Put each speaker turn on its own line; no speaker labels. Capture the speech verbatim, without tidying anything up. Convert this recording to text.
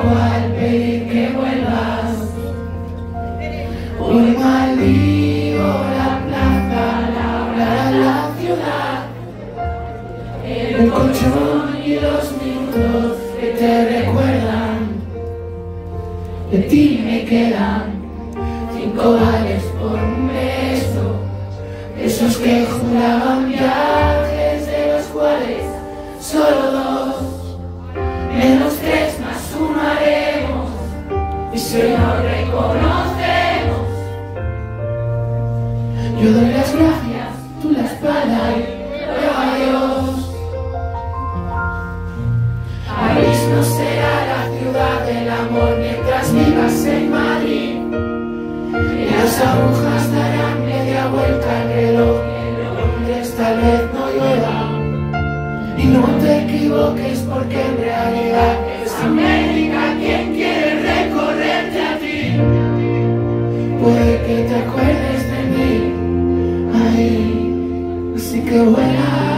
cual pedir que vuelvas. Hoy maldigo la plaza, la hora, la ciudad, el colchón y los minutos que te recuerdan. De ti me quedan cinco vales por un beso, esos que juraban viajes de los cuales solo dos, menos tres más uno haremos, y si hoy nos reconocemos, yo doy las gracias, tú la espalda y luego adiós. París no será la ciudad del amor mientras vivas en Madrid, y las agujas darán media vuelta al reloj, y en Londres tal vez no llueva. Y no te equivoques porque en realidad es América quien quiere recorrerte a ti. Puede que te acuerdes de mí, ay, así que vuela.